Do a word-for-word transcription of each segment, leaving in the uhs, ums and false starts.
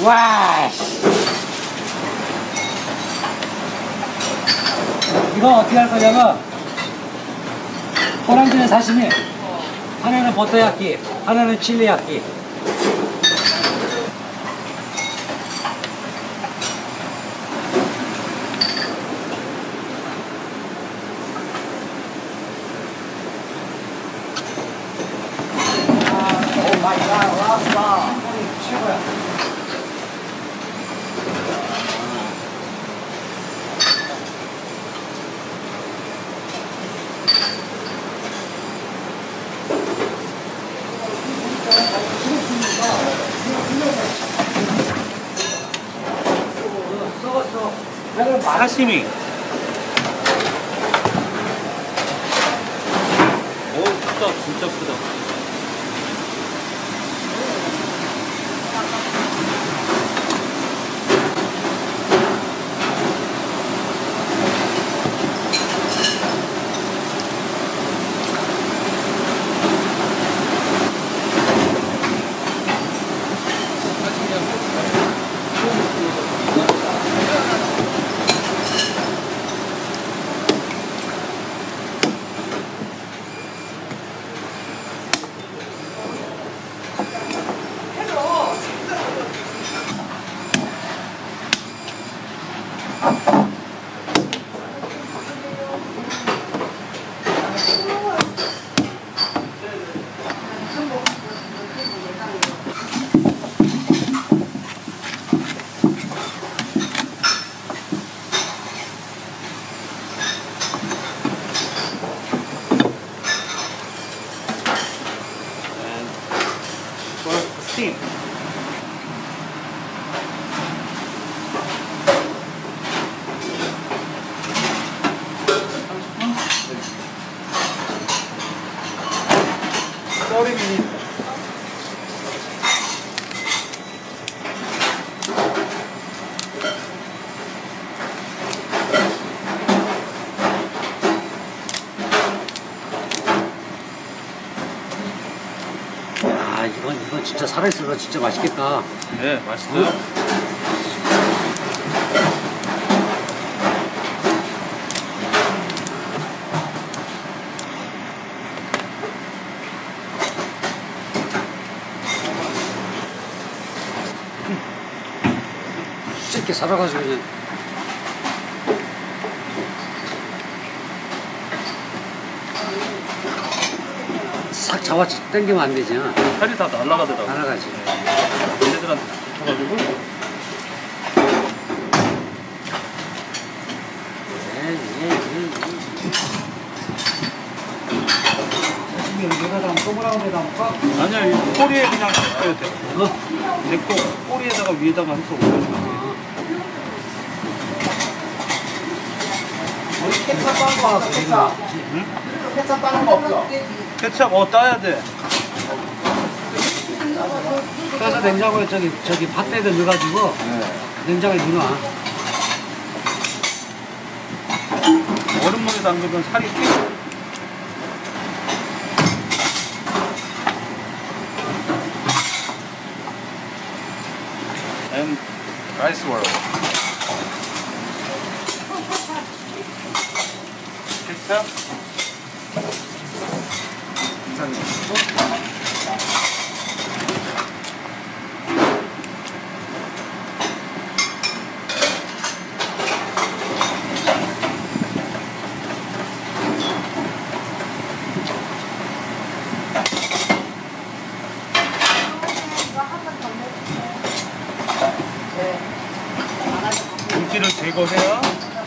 와. 이거 어떻게 할 거냐면 호랑지는 사시미, 하나는 버터야끼, 하나는 칠리야끼. 오 마이 갓, 랍스터 최고야. 사시미. 오, 크다. 진짜 크다. steam. thirty minutes. 아, 이건 이건 진짜 살아있어서 진짜 맛있겠다. 네, 맛있어요. 어? 이렇게 살아가지고 그냥 싹 잡아 당기면 안 되지. 살이 다 날아가더라고. 날아가지. 얘네들한테 붙어가지고. 예, 예, 예. 이게 내가 담 동그라미 담을까? 아니야, 이 꼬리에 그냥 해야 돼. 어? 내 거 꼬리에다가 위에다가 해서 올려주면 돼. 우리 케찹 빠는 거 없어, 케찹. 응? 케찹 빠는 거 없어. 케찹 어 따야 돼. 그래서 냉장고에 저기 저기 팥대도 넣어가지고 네. 냉장고에 넣어놔. 얼음물에 담그면 살이 튀. And rice roll. 케찹. 물기를 제거해야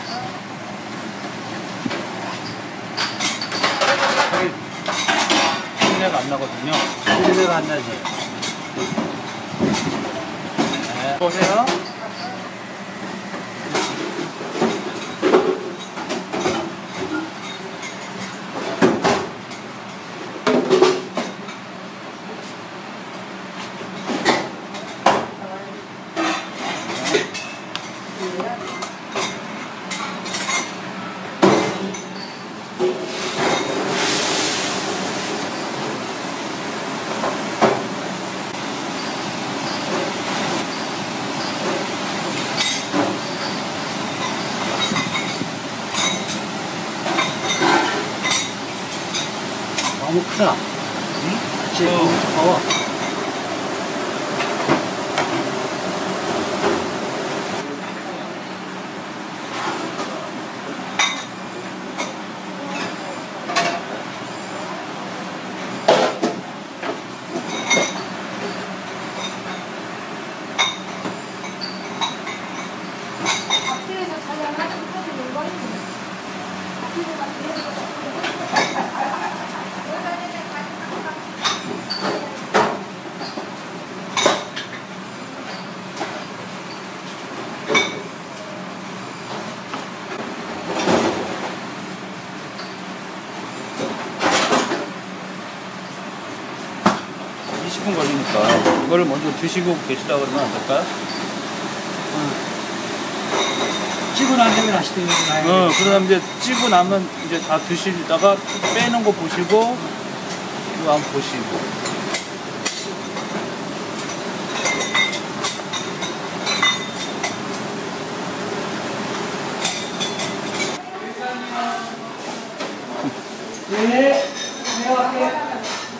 살이 흉내가 안 나거든요. 흉내가 안 나지. 네. 제거해야 크다. 응? 그치? 어. 어. 이십 분 걸리니까 이거를 먼저 드시고 계시다 그러면 안 될까요? 찌고 난 다음에 다시 또 나야 돼. 어, 그다음 이제 찌고 나면 이제 다 드시다가 빼는 거 보시고 이거 한번 보시고. 네, 내가 갈게.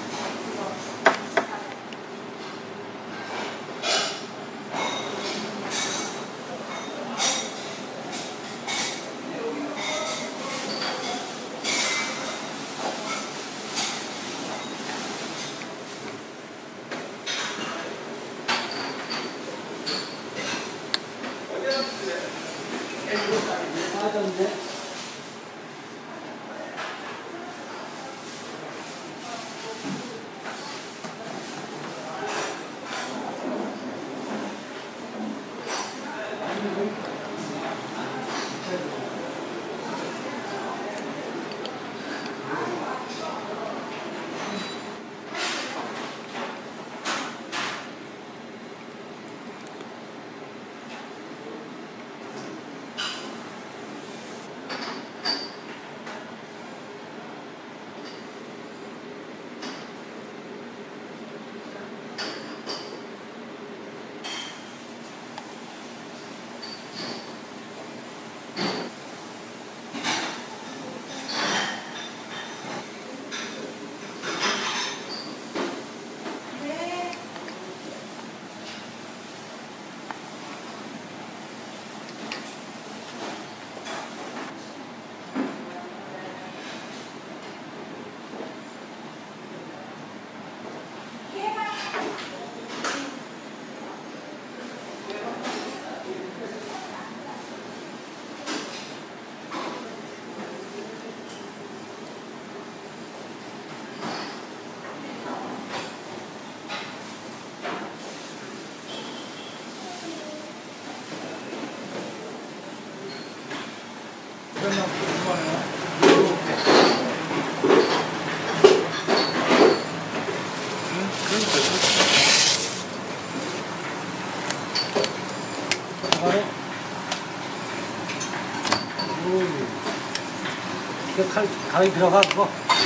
그 칼, 가위 들어가, 그거.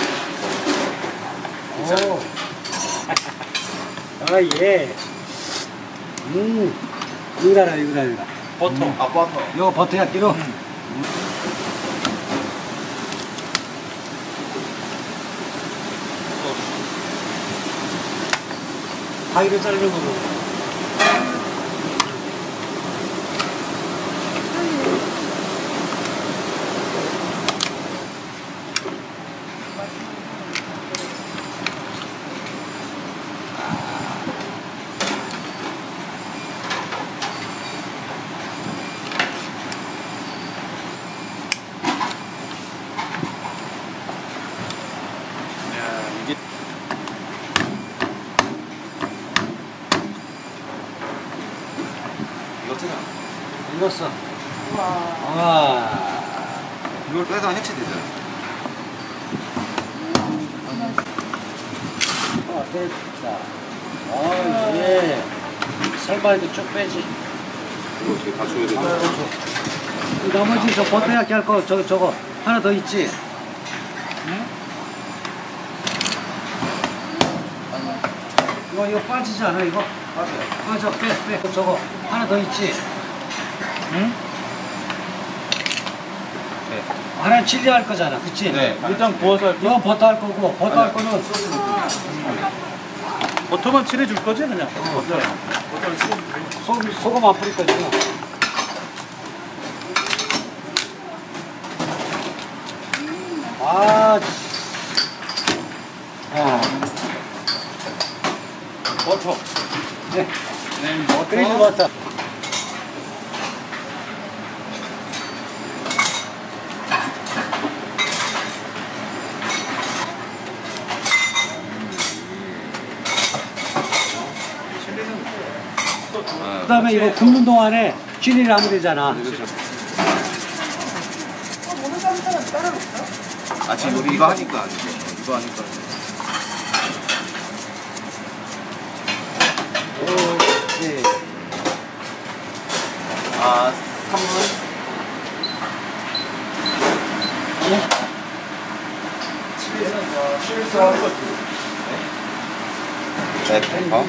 오. 아, 예. 음. 이거다, 이거다, 이거다. 버터. 음. 아, 버터. 이거 버터야, 끼로. 음. 가위로 자르는 거고. 익었어. 와. 이걸 빼서 해체되잖아. 아, 됐다. 아, 예. 살바에도 쭉 빼지. 이거 어떻게 다 줘야 되나? 그 나머지 저 버터 약게 할 거, 저거, 저거. 하나 더 있지? 응? 이거, 이거 빠지지 않아, 이거? 맞아요. 빠져, 빼, 빼. 저거. 하나 더 있지? 응? 네. 하나는 칠리 할 거잖아, 그치? 네. 일단 구워서 할게. 이건 버터 할 거고, 버터 할 거는 버터만 칠해줄 거지 그냥? 버터. 소금, 소금 안 뿌릴 거지. 아, 어. 버터. 네. 네, 버터. 그리고 버터. 그 다음에 이거 굽는 동안에 칠리를 하면 되잖아. 아 지금 우리 이거 하니까 아니죠. 이거 하니까. 오케이. 아 삼 분. 네, 버터.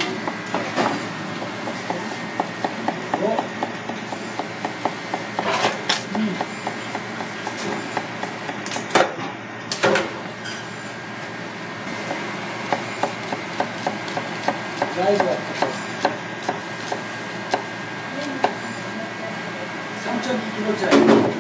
삼 점 이 킬로그램짜리.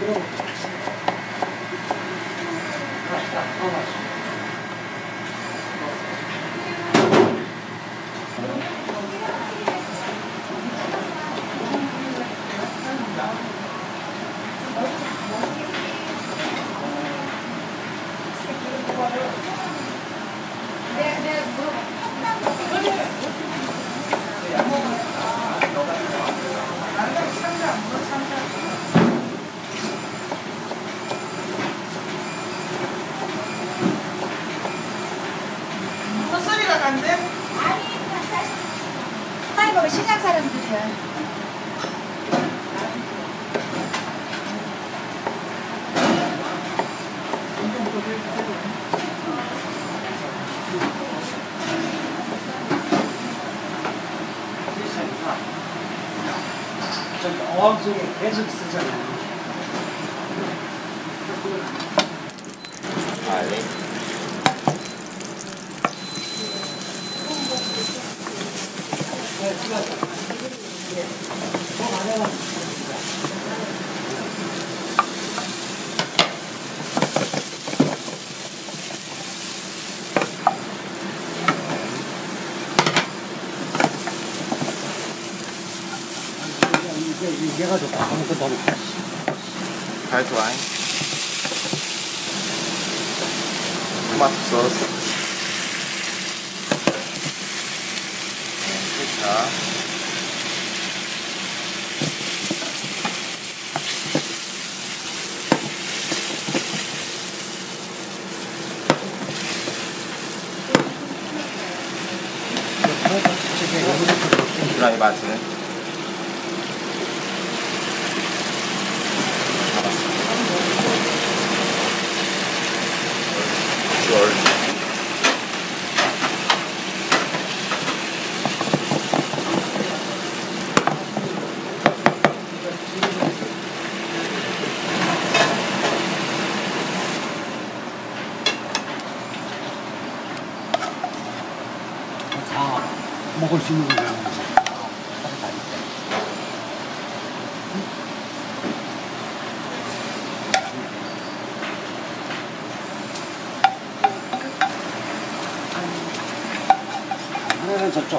헛소리가 간대? 아니, 아이고, 시장 사람들이야. 어항 속에 계속 쓰잖아. 아 네. 이게 얘가 좋다. 아무것도 더 먹자. 잘 좋아해. 토마토 소스. 네, 케찹. 드라이 바질. 다 먹을 수 있는 거잖아. 하나는 저쪽.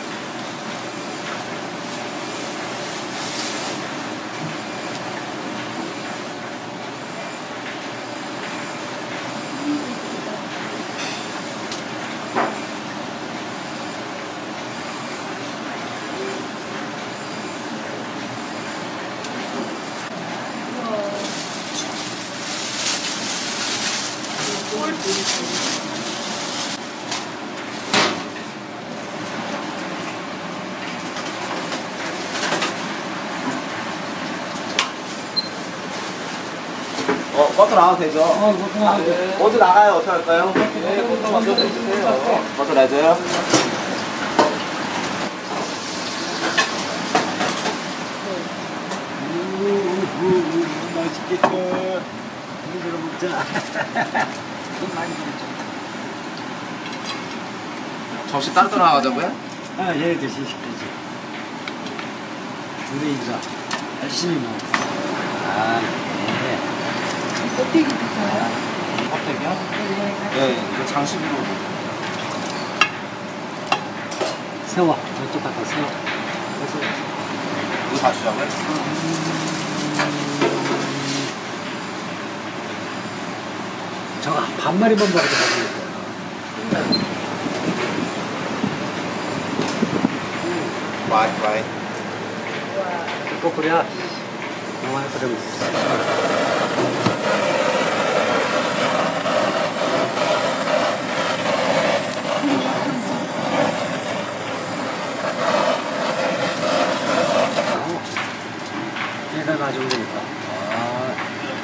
어, 버터 나와도 되죠? 어, 이거 좀 하는데. 어디 나가요? 어떻게 할까요? 네, 버터 먼저 내주세요. 버터 내줘요? 맛있겠다. 돈 많이 들었죠. 접시 따로 나가자고요? 아, 얘 드시 시키지. 우리 인자 열심히 먹어. 아, 네. 껍데기 드세요? 껍데기요? 네, 이거 장식으로. 세워. 저쪽 갖다 세워. 세워. 이거 다 주자고요? 저거 반마리만 먹어도 되겠다. 와이, 와이. 꼬꾸리야. 영화에 그러고 얘가 가지고 되니까. 아.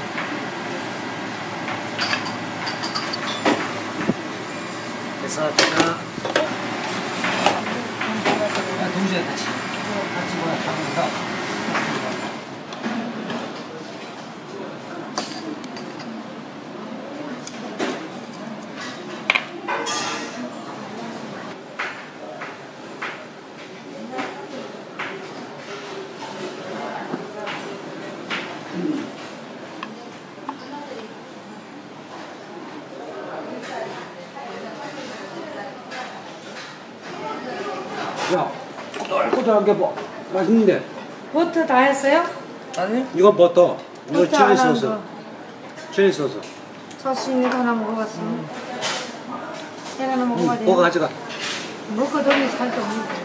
그래서 제가 동시에 같이 같이 뭐야 하면서 야, 꼬들꼬들한 게 뭐 맛있는데? 버터 다 했어요? 아니? 이건 버터, 이거 버터 안 칠리 한 소스, 거. 칠리 소스. 사시미 하나 먹어봤어. 얘 하나 먹어봐야 응, 돼. 그거 가져가. 먹고 돈이 살도 없는데.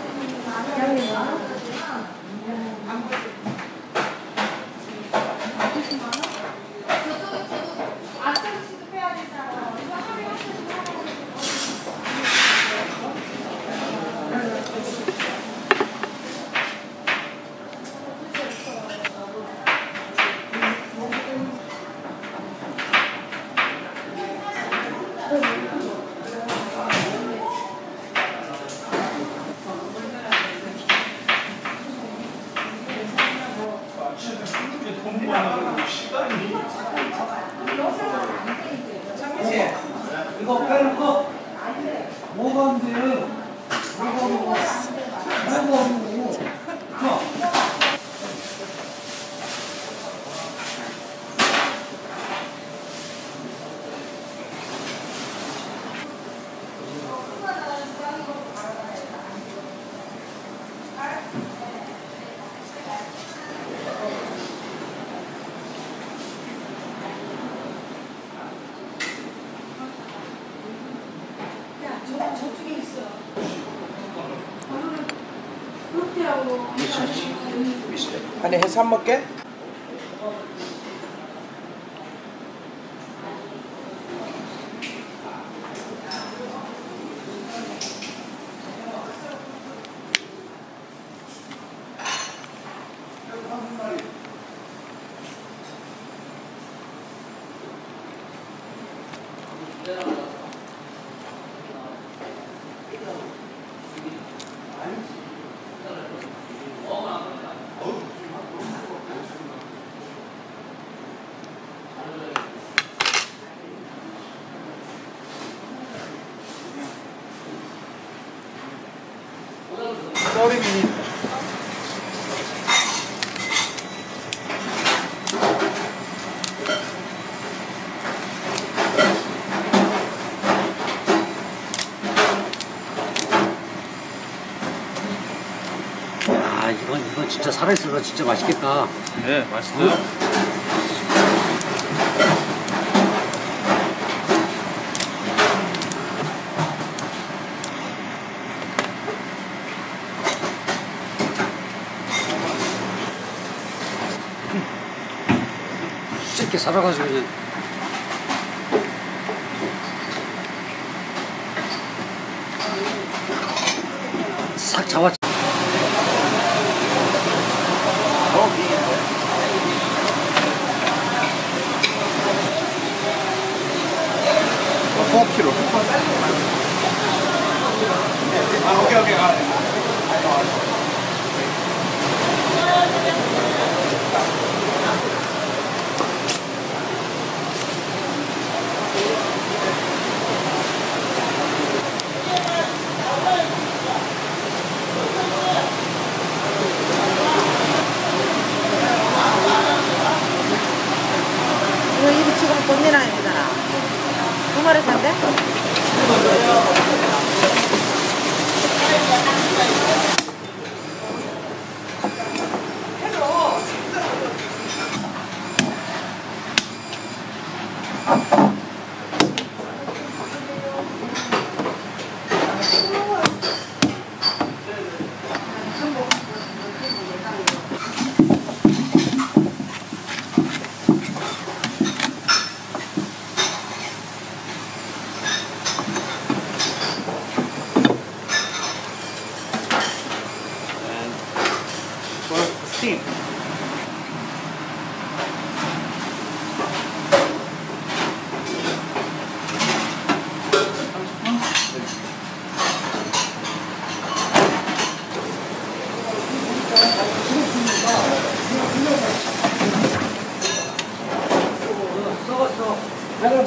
이거 빼놓고 뭐가 안 돼? 뭐가 안 돼? 뭐가 안 돼? 자. 아니 해서 안 먹게? 썰이니 아, 이건 이건 진짜 살아있어서 진짜 맛있겠다. 네 맛있어요. 이렇게 살아가지고 그냥. 싹 잡아. 사 킬로그램. 아, 오케이, 오케이. 아,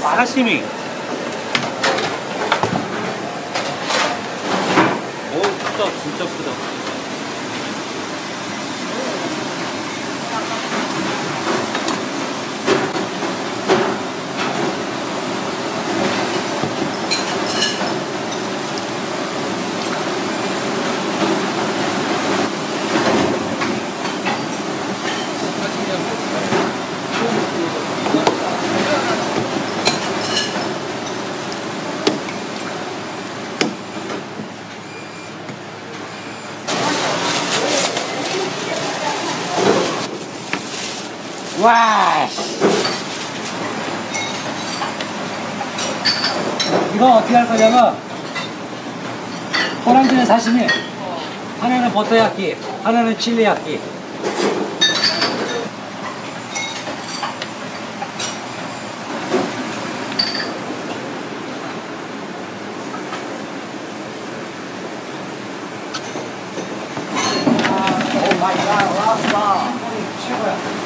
사시미. 오, 크다. 진짜 크다. 와. 이거 어떻게 할 거냐면 호랑지는 사시미, 하나는 버터야끼, 하나는 칠리야끼. 오 마이 갓, 랍스터 최고야.